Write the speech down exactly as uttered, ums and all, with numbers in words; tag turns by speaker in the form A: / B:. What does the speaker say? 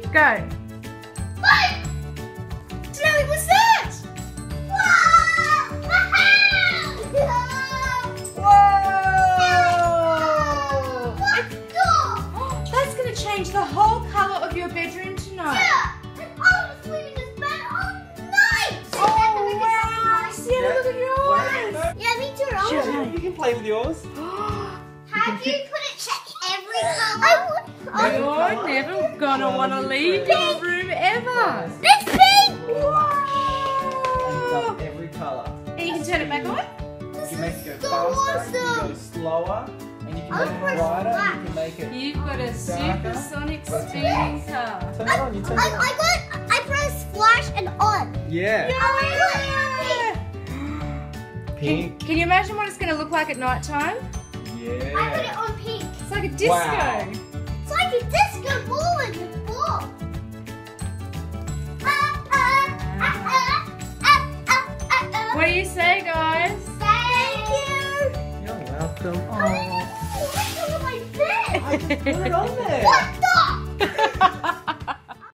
A: Go.
B: Wait!
A: Smelly, what's that? Whoa! That's going to change the whole colour of your bedroom tonight.
B: Yeah, and honestly, this bed all night.
A: Oh, wow. See, look at yours.
B: Yeah, me too.
A: Sure.
C: Yeah, you can play with yours.
B: Have you put it check every color? I would.
A: You're never going to want to leave your room ever.
B: It's pink.
C: And
A: Wow.
C: it's every colour.
A: And you can turn it back on.
B: This
C: You can make it
B: is
C: go
B: so
C: faster, you
B: awesome.
C: can go slower, and you can
B: I'll
C: make it
B: press
C: brighter,
B: black.
C: you can make it...
A: You've got a
C: Darker.
A: supersonic speeding car.
C: Turn it on, you turn
B: I,
C: it on.
B: I got. I press flash and on.
C: Yeah.
A: Yeah. Can,
C: Pink.
A: can you imagine what it's going to look like at night time?
B: I put it
C: Yeah.
B: on pink.
A: It's like a disco.
C: Wow.
B: It's like a disco ball in the ball. Ah, ah, ah, ah, ah, ah, ah, ah.
A: What do you say, guys?
B: Thank you.
C: You're welcome.
B: I didn't know what to do with my bed.
C: Put it on there.
B: What the?